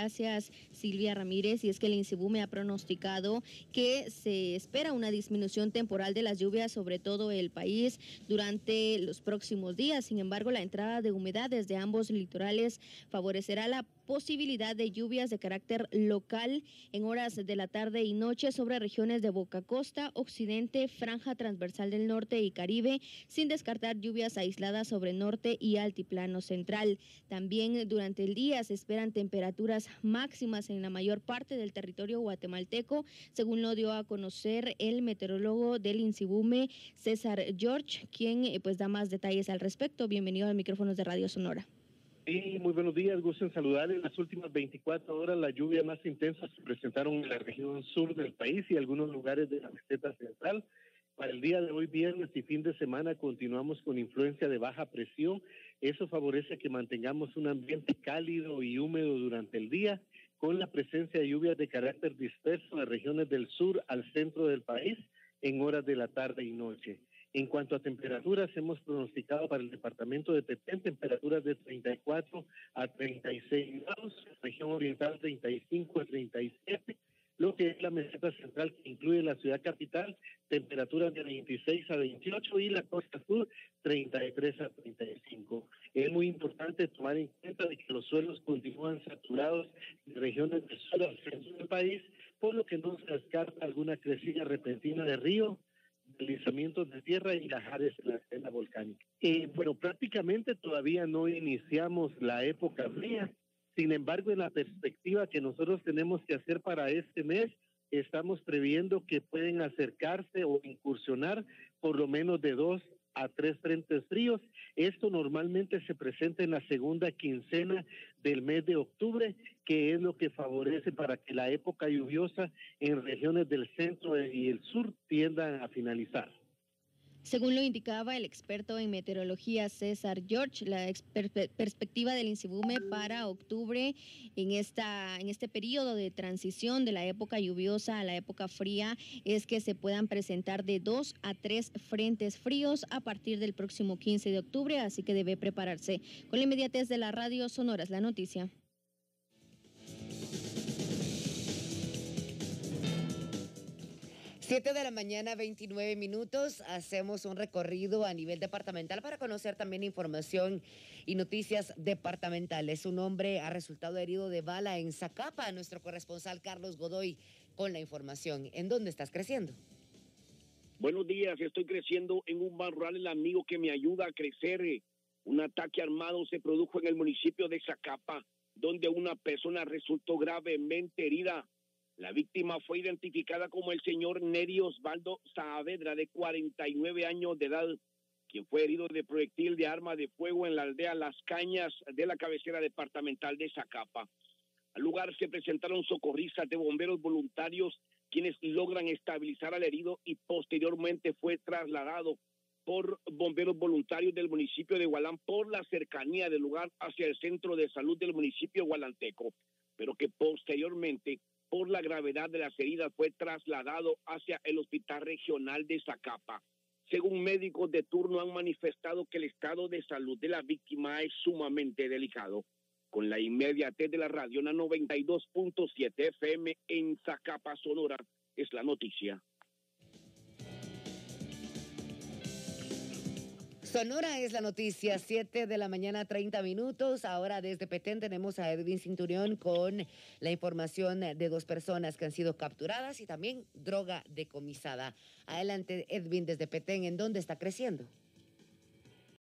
Gracias, Silvia Ramírez. Y es que el INSIBUME ha pronosticado que se espera una disminución temporal de las lluvias sobre todo el país durante los próximos días. Sin embargo, la entrada de humedad desde ambos litorales favorecerá la posibilidad de lluvias de carácter local en horas de la tarde y noche sobre regiones de Boca Costa, Occidente, Franja Transversal del Norte y Caribe, sin descartar lluvias aisladas sobre norte y altiplano central. También durante el día se esperan temperaturas máximas en la mayor parte del territorio guatemalteco, según lo dio a conocer el meteorólogo del INSIBUME, César George, quien pues da más detalles al respecto. Bienvenido al micrófonos de Radio Sonora. Sí, muy buenos días, gusto en saludar. En las últimas 24 horas las lluvias más intensas se presentaron en la región sur del país y algunos lugares de la meseta central. Para el día de hoy, viernes y fin de semana, continuamos con influencia de baja presión. Eso favorece que mantengamos un ambiente cálido y húmedo durante el día, con la presencia de lluvias de carácter disperso en regiones del sur al centro del país en horas de la tarde y noche. En cuanto a temperaturas, hemos pronosticado para el departamento de Petén temperaturas de 34 a 36 grados, región oriental 35 a 37, lo que es la meseta central que incluye la ciudad capital, temperaturas de 26 a 28 y la costa sur 33 a 35. Es muy importante tomar en cuenta de que los suelos continúan saturados en regiones del sur al centro del país, por lo que no se descarta alguna crecida repentina de río, deslizamientos de tierra y lajares en la escena volcánica. Bueno, prácticamente todavía no iniciamos la época fría. Sin embargo, en la perspectiva que nosotros tenemos que hacer para este mes, estamos previendo que pueden acercarse o incursionar por lo menos de 2 a 3 frentes fríos. Esto normalmente se presenta en la segunda quincena del mes de octubre, que es lo que favorece para que la época lluviosa en regiones del centro y el sur tiendan a finalizar. Según lo indicaba el experto en meteorología César George, la perspectiva del INSIBUME para octubre en este periodo de transición de la época lluviosa a la época fría es que se puedan presentar de 2 a 3 frentes fríos a partir del próximo 15 de octubre, así que debe prepararse. Con la inmediatez de la Radio Sonora es la noticia. 7 de la mañana, 29 minutos. Hacemos un recorrido a nivel departamental para conocer también información y noticias departamentales. Un hombre ha resultado herido de bala en Zacapa. Nuestro corresponsal Carlos Godoy con la información. ¿En dónde estás creciendo? Buenos días, estoy creciendo en un bar rural, el amigo que me ayuda a crecer. Un ataque armado se produjo en el municipio de Zacapa, donde una persona resultó gravemente herida. La víctima fue identificada como el señor Neri Osvaldo Saavedra, de 49 años de edad, quien fue herido de proyectil de arma de fuego en la aldea Las Cañas de la cabecera departamental de Zacapa. Al lugar se presentaron socorristas de bomberos voluntarios, quienes logran estabilizar al herido y posteriormente fue trasladado por bomberos voluntarios del municipio de Gualán por la cercanía del lugar hacia el centro de salud del municipio gualanteco, pero que posteriormente, por la gravedad de las heridas, fue trasladado hacia el Hospital Regional de Zacapa. Según médicos de turno, han manifestado que el estado de salud de la víctima es sumamente delicado. Con la inmediatez de la radio, la 92.7 FM en Zacapa, Sonora, es la noticia. Sonora es la noticia, 7 de la mañana, 30 minutos. Ahora desde Petén tenemos a Edwin Cinturión con la información de 2 personas que han sido capturadas y también droga decomisada. Adelante, Edwin, desde Petén, ¿en dónde está creciendo?